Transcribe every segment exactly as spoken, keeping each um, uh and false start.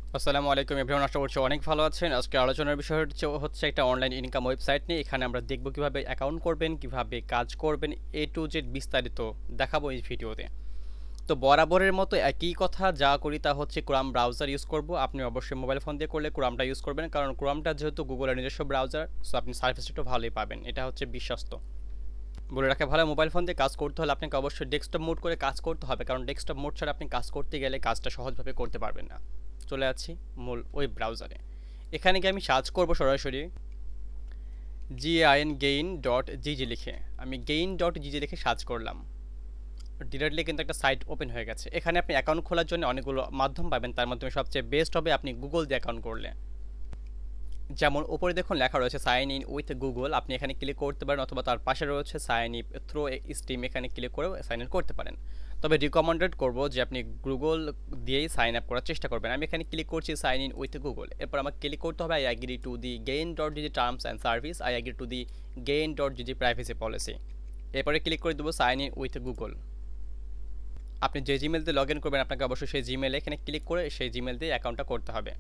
আসসালামু আলাইকুম এভরিওয়ান, আশা করছি অনেক ভালো আছেন। আজকে আলোচনার বিষয় হচ্ছে হচ্ছে একটা অনলাইন ইনকাম ওয়েবসাইট নিয়ে। এখানে আমরা দেখব কিভাবে অ্যাকাউন্ট করবেন, কিভাবে কাজ করবেন, এ টু জেড বিস্তারিত দেখাবো এই ভিডিওতে। তো বরাবরের মতো একই কথা, যা করি তা হচ্ছে ক্রোম ব্রাউজার ইউজ করব। আপনি অবশ্যই মোবাইল ফোন দিয়ে করলে ক্রোমটা ইউজ করবেন, কারণ ক্রোমটা যেহেতু গুগলের নিজস্ব ব্রাউজার, সো আপনি সার্ভিসটা একটু ভালোই পাবেন। এটা হচ্ছে বিশ্বস্ত। বলে রাখা ভালো, মোবাইল ফোন দিয়ে কাজ করতে হলে আপনাকে অবশ্যই ডেস্কটপ মোড করে কাজ করতে হবে, কারণ ডেস্কটপ মোড ছাড়া আপনি কাজ করতে গেলে কাজটা সহজভাবে করতে পারবেন না। চলে যাচ্ছি মূল ওয়েব ব্রাউজারে। এখানে গিয়ে আমি সার্চ করব সরাসরি জিআইএন গেইন ডট জিজি লিখে। আমি গেইন ডট জিজি লিখে সার্চ করলাম, ডিরেক্টলি কিন্তু একটা সাইট ওপেন হয়ে গেছে। এখানে আপনি অ্যাকাউন্ট খোলার জন্য অনেকগুলো মাধ্যম পাবেন, তার মাধ্যমে সবচেয়ে বেস্ট হবে আপনি গুগল দিয়ে অ্যাকাউন্ট করলে। যেমন উপরে দেখুন লেখা রয়েছে সাইন ইন উইথ গুগল, আপনি এখানে ক্লিক করতে পারেন, অথবা তার পাশে রয়েছে সাইন ইন থ্রো স্টিম, এখানে ক্লিক করেও সাইন ইন করতে পারেন। তবে রিকমেন্ডেড করব যে আপনি গুগল দিয়েই সাইন আপ করার চেষ্টা করবেন। আমি এখানে ক্লিক করছি সাইন ইন উইথ গুগল। এরপর আমাকে ক্লিক করতে হবে I agree to the Gain dot GG terms and service, I agree to the Gain dot GG privacy policy. এরপরে ক্লিক করে দেবো সাইন ইন উইথ গুগল। আপনি যে জিমেল দিয়ে লগ ইন করবেন আপনাকে অবশ্যই সেই জিমেলে এখানে ক্লিক করে সেই জিমেল দিয়ে অ্যাকাউন্টটা করতে হবে।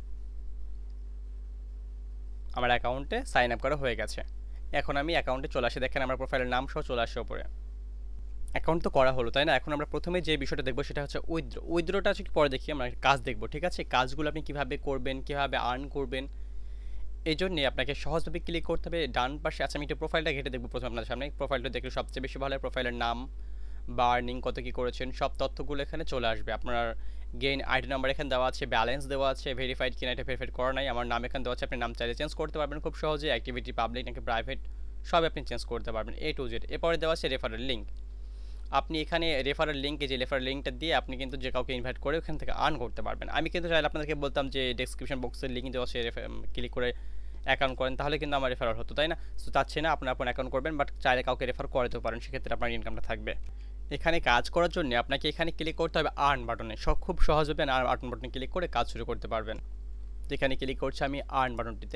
আমার অ্যাকাউন্টে সাইন আপ করা হয়ে গেছে। এখন আমি অ্যাকাউন্টে চলে আসি, দেখেন আমার প্রোফাইলের নাম সহ চলে আসে ওপরে। অ্যাকাউন্ট তো করা হলো, তাই না? এখন আমরা প্রথমে যে বিষয়টা দেখবো সেটা হচ্ছে উইথড্র। উইথড্রটা হচ্ছে পরে দেখি, আমরা কাজ দেখবো, ঠিক আছে? কাজগুলো আপনি কীভাবে করবেন, কীভাবে আর্ন করবেন, এই জন্যে আপনাকে সহজভাবে ক্লিক করতে হবে ডান পাশে। আচ্ছা, আমি একটু প্রোফাইলটা ঘেটে দেখবো প্রথমে আপনার সামনে। প্রোফাইলটা দেখলে সবচেয়ে বেশি ভালো হয়। প্রোফাইলের নাম বা আর্নিং কত কী করেছেন সব তথ্যগুলো এখানে চলে আসবে। আপনার গেইন আইডি নাম্বার এখানে দেওয়া আছে, ব্যালেন্স দেওয়া আছে, ভেরিফাইড কিনা এটা ভেরিফাইড করা নাই। আমার নাম এখানে দেওয়া আছে, আপনি নাম চাইলে চেঞ্জ করতে পারবেন খুব সহজে। অ্যাক্টিভিটি পাবলিক নাকি প্রাইভেট সব আপনি চেঞ্জ করতে পারবেন, এ টু জেড। এরপরে দেওয়া আছে রেফারেল লিঙ্ক। আপনি এখানে রেফারেল লিঙ্কে যে রেফারেল লিঙ্কটা দিয়ে আপনি কিন্তু যে কাউকে ইনভাইট করে ওখান থেকে আর্ন করতে পারবেন। আমি কিন্তু চাইলে আপনাদেরকে বলতাম যে ডেসক্রিপশন বক্সের লিঙ্ক দেওয়া আছে, ক্লিক করে অ্যাকাউন্ট করেন, তাহলে কিন্তু আমার রেফার হতো, তাই না? সো চাচ্ছি না, আপনার আপনার অ্যাকাউন্ট করবেন, বাট চাইলে কাউকে রেফার করাতেও পারেন, সেক্ষেত্রে আপনার ইনকামটা থাকবে। এখানে কাজ করার জন্য আপনাকে এখানে ক্লিক করতে হবে আর্ন বাটনে। সব খুব সহজ হবে, আর আর্ন বাটনে ক্লিক করে কাজ শুরু করতে পারবেন। তো এখানে ক্লিক করছি আমি আর্ন বাটনটিতে।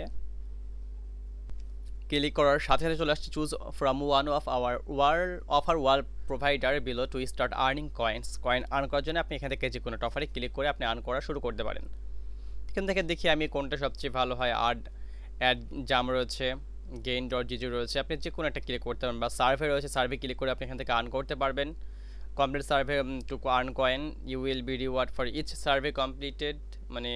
ক্লিক করার সাথে সাথে চলে আসছে choose from one of our war offer wall provider below to start earning coins. Coin earn করার জন্য আপনি এখান থেকে যে কোনো একটা অফারে ক্লিক করে আপনি আর্ন করা শুরু করতে পারেন। এখান থেকে দেখি আমি কোনটা সবচেয়ে ভালো হয়। আর্ট অ্যাড জাম রয়েছে, গেইন ডট জিজি রয়েছে, আপনি যে কোনো একটা ক্লিক করতে পারেন, বা সার্ভে রয়েছে, সার্ভে ক্লিক করে আপনি এখান থেকে আর্ন করতে পারবেন। Complete survey to earn coin, you will be rewarded for each survey completed, মানে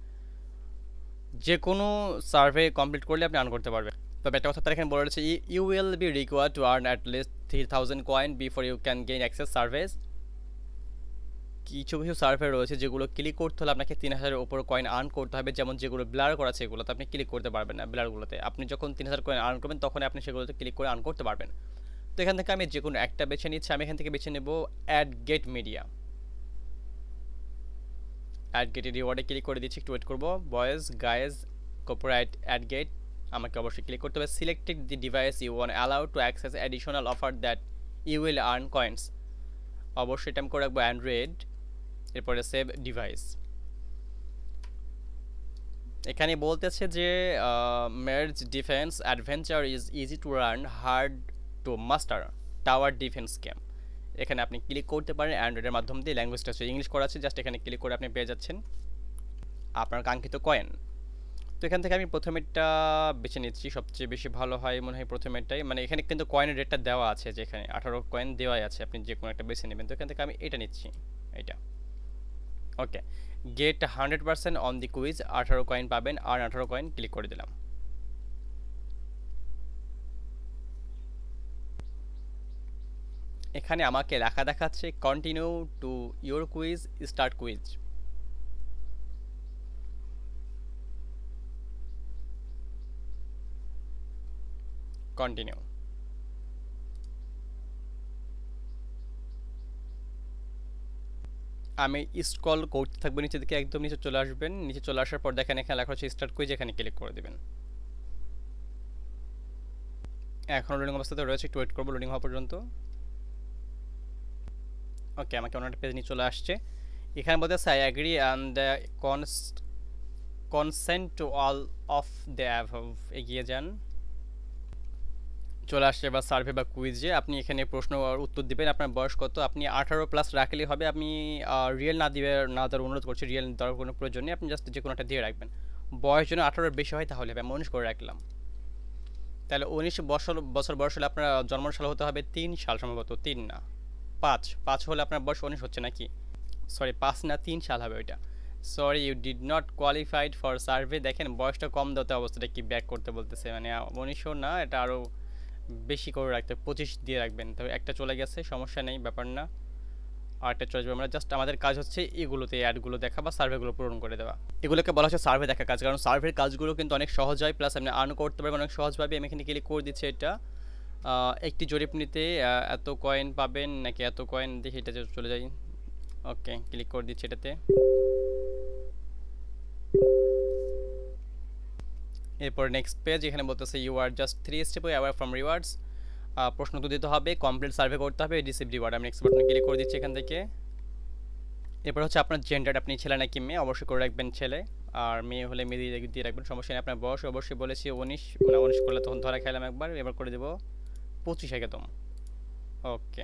যে কোনো সার্ভে কমপ্লিট করলে আপনি আর্ন করতে পারবেন। তবে একটা কথা তার এখানে বলে রয়েছে, you will be required to earn at least three thousand coin before you can gain access surveys. কিছু কিছু সার্ভে রয়েছে যেগুলো ক্লিক করতে হলে আপনাকে তিন হাজারের ওপর কয়েন আর্ন করতে হবে, যেমন যেগুলো ব্লার করা আছে এগুলোতে আপনি ক্লিক করতে পারবেন না। ব্লারগুলোতে আপনি যখন তিন হাজার কয়েন আর্ন করবেন তখন আপনি সেগুলোতে ক্লিক করে আর্ন করতে পারবেন। তো এখান থেকে আমি যে কোনো একটা বেছে নিচ্ছি। আমি এখান থেকে বেছে নেব AdGate media. AdGate রিওয়ার্ডে ক্লিক করে দিচ্ছি, একটু ওয়েট করবো। Boys guys corporate AdGate, আমাকে অবশ্যই ক্লিক করতে হবে। Selected the device you want allow to access additional offer that you will earn coins. অবশ্যই এটা আমি করে রাখবো অ্যান্ড্রয়েড। এরপরে সেভ ডিভাইস। এখানে বলতেছে যে merge defence adventure is easy to run, hard to master, tower defence game. এখানে আপনি ক্লিক করতে পারেন অ্যান্ড্রয়েডের মাধ্যম দিয়ে। ল্যাঙ্গুয়েজটা হচ্ছে ইংলিশ করা আছে, জাস্ট এখানে ক্লিক করে আপনি পেয়ে যাচ্ছেন আপনার কাঙ্ক্ষিত কয়েন। তো এখান থেকে আমি প্রথমেরটা বেছে নিচ্ছি, সবচেয়ে বেশি ভালো হয় মনে হয় প্রথমেরটাই। মানে এখানে কিন্তু কয়েনের রেটটা দেওয়া আছে, যে এখানে আঠারো কয়েন দেওয়াই আছে, আপনি যে কোনো একটা বেছে নেবেন। তো এখান থেকে আমি এটা নিচ্ছি, এটা। Okay, get hundred percent on the quiz, আঠারো কয়েন পাবেন, আর আঠারো কয়েন ক্লিক করে দিলাম। এখানে আমাকে লেখা দেখাচ্ছে continue to your quiz, start quiz. Continue. আমি স্ক্রল করতে থাকবো নিচে দিকে, একদম নিচে চলে আসবেন। নিচে চলে আসার পর দেখেন এখানে লেখা হচ্ছে স্টার্ট কুইজ, এখানে ক্লিক করে দেবেন। এখন লোডিং অবস্থাতে রয়েছে, একটু ওয়েট করবো লোডিং হওয়া পর্যন্ত। ওকে, আমাকে অন্য একটা পেজ নিয়ে চলে আসছে। এখানে বলতে I agree and the consent to all of the above, এগিয়ে যান। চলে আসছে বা সার্ভে বা কুইজে আপনি এখানে প্রশ্ন আর উত্তর দিবেন। আপনার বয়স কত? আপনি আঠারো প্লাস রাখলেই হবে। আমি রিয়েল না দিবে না দেওয়ার অনুরোধ করছি। রিয়েল দেওয়ার কোনো প্রয়োজন নেই। আপনি জাস্ট যে কোনো একটা দিয়ে রাখবেন। বয়স যেন আঠারোর বেশি হয় তাহলে হবে। আমি উনিশ করে রাখলাম। তাহলে উনিশ বছর বছর বয়স হলে আপনার জন্ম সাল হতে হবে তিন সাল, সম্ভবত তিন না পাঁচ। পাঁচ হলে আপনার বয়স উনিশ হচ্ছে নাকি? সরি, পাঁচ না তিন সাল হবে ওইটা। Sorry, you did not qualified for survey. দেখেন বয়সটা কম দেওয়াতে অবস্থাটা কি ব্যাক করতে বলতেছে, মানে উনিশশো না, এটা আরও বেশি করে রাখতে, পঁচিশ দিয়ে রাখবেন। তবে একটা চলে গেছে, সমস্যা নেই, ব্যাপার না। আর একটা চলে যাবে। আমরা জাস্ট আমাদের কাজ হচ্ছে এগুলোতে অ্যাডগুলো দেখা বা সার্ভেগুলো পূরণ করে দেওয়া। এগুলোকে বলা হচ্ছে সার্ভে দেখা কাজ, কারণ সার্ভের কাজগুলো কিন্তু অনেক সহজ হয়, প্লাস আপনি আর্ন করতে পারবেন অনেক সহজভাবে। আমি এখানে ক্লিক করে দিচ্ছি এটা। একটি জরিপ নিতে এত কয়েন পাবেন নাকি এত কয়েন, দেখি এটা চলে যাই। ওকে, ক্লিক করে দিচ্ছি এটাতে। এরপর নেক্সট পেজ, এখানে বলতেছে you are just three step away from rewards. প্রশ্ন তো দিতে হবে, কমপ্লিট সার্ভে করতে হবে, রিসিভ রিওয়ার্ড। আমি নেক্সট বাটনে ক্লিক করে দিচ্ছি এখান থেকে। এরপর হচ্ছে আপনার জেন্ডার, আপনি ছেলে নাকি মেয়ে, অবশ্যই করে রাখবেন ছেলে। আর মেয়ে হলে মেয়ে দিয়ে দিয়ে রাখবেন, সমস্যা নেই। আপনার বয়স অবশ্যই বলেছি উনিশ, মানে উনিশ করলে তখন ধরা খেলাম একবার, এবার করে দেবো পঁচিশ একদম। ওকে,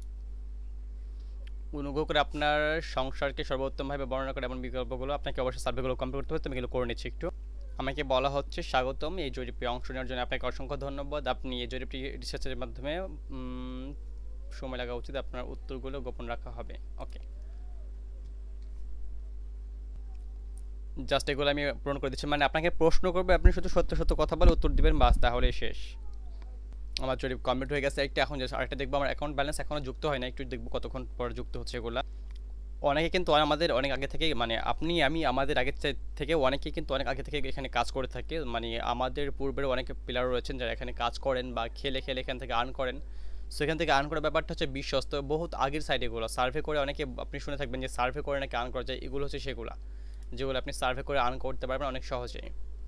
অনুগ্রহ করে আপনার সংসারকে সর্বোত্তমভাবে বর্ণনা করে এমন বিকল্পগুলো আপনাকে অবশ্যই সার্ভেগুলো কমপ্লিট করতে হবে। তুমি এগুলো করে নিচ্ছি একটু। আমাকে বলা হচ্ছে স্বাগতম, এই জরিপে অংশ নেওয়ার জন্য আপনাকে অসংখ্য ধন্যবাদ। আপনি এই জরিপটি রিসার্চের মাধ্যমে সময় লাগা উচিত, আপনার উত্তরগুলো গোপন রাখা হবে। ওকে, জাস্ট এগুলো আমি পূরণ করে দিচ্ছি। মানে আপনাকে প্রশ্ন করবে, আপনি শুধু সত্য সত্য কথা বলে উত্তর দিবেন, বাস, তাহলেই শেষ। আমার জরিপ কমপ্লিট হয়ে গেছে একটা। এখন জাস্ট আরেকটা দেখবো, আমার অ্যাকাউন্ট ব্যালেন্স এখনও যুক্ত হয় না, একটু দেখবো কতক্ষণ পর যুক্ত হচ্ছে এগুলা। অনেকে কিন্তু আমাদের অনেক আগে থেকে, মানে আপনি আমি আমাদের আগের থেকে অনেকে কিন্তু অনেক আগে থেকে এখানে কাজ করে থাকে। মানে আমাদের পূর্বের অনেক প্লেয়ার রয়েছেন যারা এখানে কাজ করেন বা খেলে খেলে এখান থেকে আর্ন করেন। সো এখান থেকে আর্ন করার ব্যাপারটা হচ্ছে বিশ্বস্ত, বহুত আগের সাইড এগুলো। সার্ভে করে অনেকে আপনি শুনে থাকবেন যে সার্ভে করে নাকি আর্ন করা যায়, এগুলো হচ্ছে সেগুলো যেগুলো আপনি সার্ভে করে আর্ন করতে পারবেন অনেক সহজেই।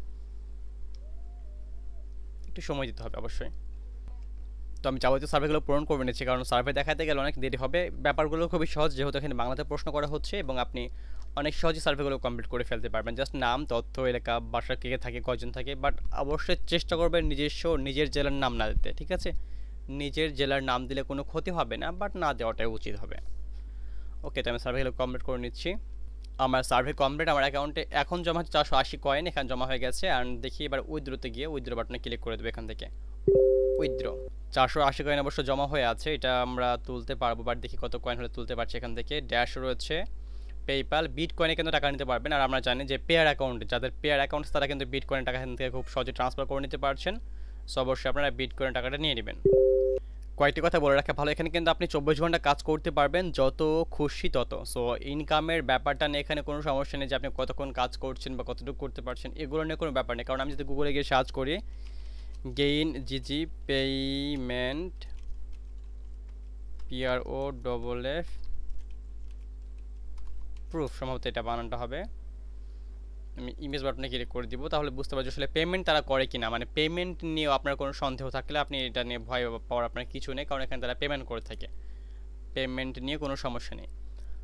একটু সময় দিতে হবে অবশ্যই। তো আমি যাবতীয় সার্ভেগুলো পূরণ করে নিচ্ছি, কারণ সার্ভে দেখাতে গেলে অনেক দেরি হবে। ব্যাপারগুলো খুবই সহজ, যেহেতু এখানে বাংলাতে প্রশ্ন করা হচ্ছে, এবং আপনি অনেক সহজেই সার্ভেগুলো কমপ্লিট করে ফেলতে পারবেন। জাস্ট নাম, তথ্য, এলাকা, বাসা, কে কে থাকে, কয়জন থাকে, বাট অবশ্যই চেষ্টা করবেন নিজস্ব নিজের জেলার নাম না দিতে, ঠিক আছে? নিজের জেলার নাম দিলে কোনো ক্ষতি হবে না, বাট না দেওয়াটাই উচিত হবে। ওকে, তো আমি সার্ভেগুলো কমপ্লিট করে নিচ্ছি। আমার সার্ভে কমপ্লিট, আমার অ্যাকাউন্টে এখন জমা হচ্ছে চারশো আশি কয়েন, এখানে জমা হয়ে গেছে। অ্যান্ড দেখি এবার উইথড্রোতে গিয়ে উইথড্রো বাটনে ক্লিক করে দেবো এখান থেকে। উইথড্রো চারশো আশি কয়েন অবশ্য জমা হয়ে আছে, এটা আমরা তুলতে পারবো, বাট দেখি কত কয়েন হলে তুলতে পারছি। এখান থেকে ড্যাশ রয়েছে, পেপ্যাল, বিট কয়েনে কিন্তু টাকা নিতে পারবেন। আর আমরা জানি যে পেয়ার অ্যাকাউন্ট, যাদের পেয়ার অ্যাকাউন্ট তারা কিন্তু বিট কয়েন টাকা এখান থেকে খুব সহজে ট্রান্সফার করে নিতে পারছেন। সো অবশ্যই আপনারা বিট কয়েন টাকাটা নিয়ে নেবেন। কয়েকটি কথা বলে রাখা ভালো, এখানে কিন্তু আপনি চব্বিশ ঘন্টা কাজ করতে পারবেন, যত খুশি তত। সো ইনকামের ব্যাপারটা নিয়ে এখানে কোনো সমস্যা নেই যে আপনি কতক্ষণ কাজ করছেন বা কতটুকু করতে পারছেন, এগুলো নিয়ে কোনো ব্যাপার নেই। কারণ আমি যদি গুগলে গিয়ে সার্চ করি Gain GG payment, PRO double F proof, সম্ভবত এটা বানানটা হবে। আমি ইমেজ বাটনে ক্লিক করে দিব, তাহলে বুঝতে পারছি আসলে পেমেন্ট তারা করে কিনা। মানে পেমেন্ট নিয়েও আপনার কোনো সন্দেহ থাকলে আপনি এটা নিয়ে ভয় পাওয়ার আপনার কিছু নেই, কারণ এখানে তারা পেমেন্ট করে থাকে। পেমেন্ট নিয়ে কোনো সমস্যা নেই।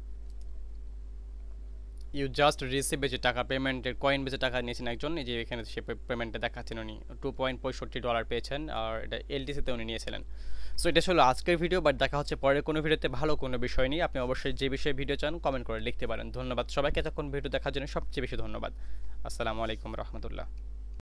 ইউ জাস্ট রিসিভ যে টাকা, পেমেন্টের কয়েন বেজে টাকা নিয়েছেন একজন, যে এখানে সে পেমেন্টটা দেখাচ্ছেন, উনি টু পয়েন্ট পঁয়ষট্টি ডলার পেয়েছেন, আর এটা এলটিসিতে উনি নিয়েছিলেন। সো এটা ছিল আজকের ভিডিও, বাট দেখা হচ্ছে পরের কোনো ভিডিওতে ভালো কোনো বিষয় নিয়ে। আপনি অবশ্যই যে বিষয়ে ভিডিও চান কমেন্ট করে লিখতে পারেন। ধন্যবাদ সবাইকে এতক্ষণ ভিডিও দেখার জন্য, সবচেয়ে বেশি ধন্যবাদ। আসসালামু আলাইকুম রহমতুল্লাহ।